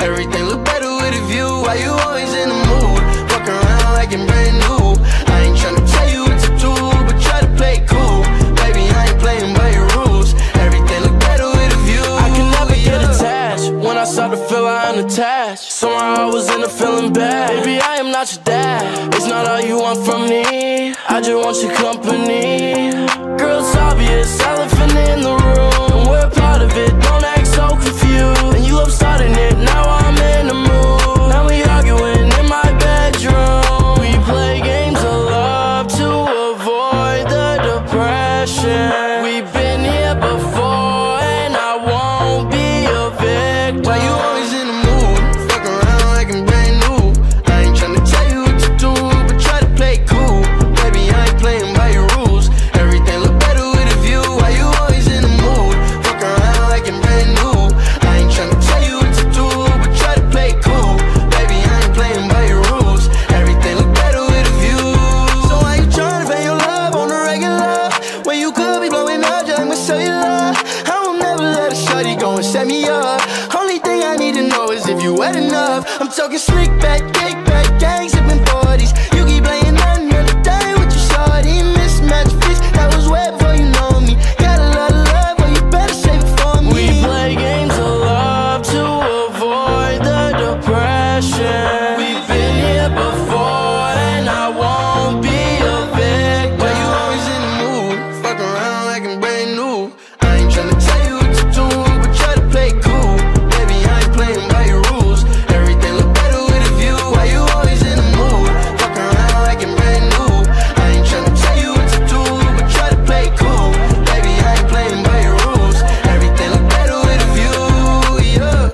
Everything look better with a view. Why you always in the mood? Fuck around like I'm brand new. I ain't tryna tell you what to do, but try to play it cool. Baby, I ain't playing by your rules. Everything look better with a view. I can never get attached. When I start to feel I'm attached, somehow I was in a feeling bad. Baby, I am not your dad. It's not all you want from me. I just want your company. Girl, it's obvious, elephant in the room. We're part of it, don't act so confused. And you love starting it, now I'm in the mood. Now we arguing in my bedroom. We play games of love to avoid the depression. We've been here before and I won't be a victim. Why you always in the mood? Fuck around like I'm brand new. I ain't tryna tell you what to do, but try to play it cool. Baby, I ain't playing by your rules. Everything look better with a view. Why you always in the mood? Fuck around like I'm brand new. I ain't tryna tell you what to do, but try to play it cool. Baby, I ain't playing by your rules. Everything look better with a view. So why you tryna pay your love on the regular when you could be blowing up just like my cellular? I will never let a shorty go and set me up. Only thing I need to know is if you wet enough. I'm talking slick back, kick back, gang sipping 40s. You keep playing another day with your shorty. Mismatched fish, that was wet before you know me. Got a lot of love, but you better save it for me. We play games of love to avoid the depression. We've been here before and I won't be a victim. Why you always in the mood? Fuck around like I'm brand new. I ain't tryna tell you what to do, but try to play it cool. Baby, I ain't playing by your rules. Everything look better with a view. Why you always in the mood? Fuck around like I'm brand new. I ain't tryna tell you what to do, but try to play it cool. Baby, I ain't playing by your rules. Everything look better with a view, yeah.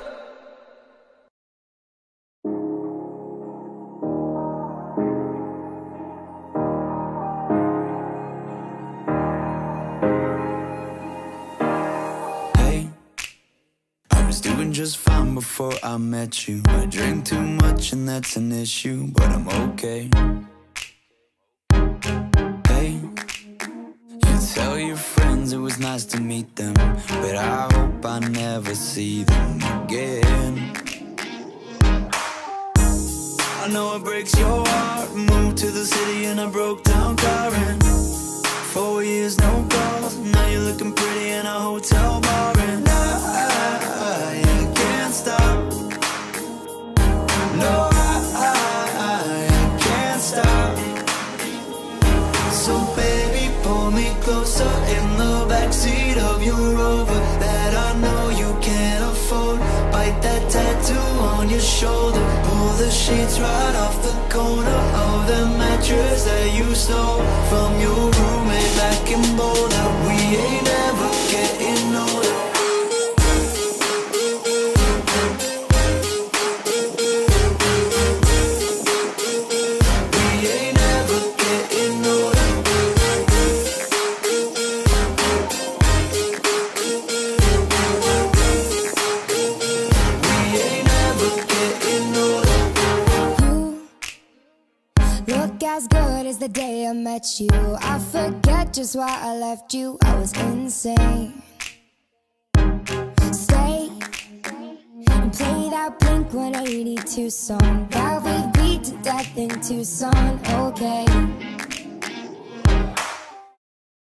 Hey, I was doing just fine before I met you. I drink too much and that's an issue, but I'm okay. Hey, you tell your friends it was nice to meet them, but I hope I never see them again. I know it breaks your heart. Moved to the city in a broke down car and 4 years no calls. Now you're looking pretty in a hotel bar and I can't stop. No, I can't stop. So baby, pull me closer in the backseat of your Rover that I know you can't afford. Bite that tattoo on your shoulder. Pull the sheets right off the corner of the mattress that you stole from your roommate back in Boulder. We ain't ever getting older. We ain't ever getting older. We ain't ever getting older. You look as good as the day I met you. I forget just why I left you. I was insane. Stay and play that Blink 182 song that we beat to death in Tucson. Okay,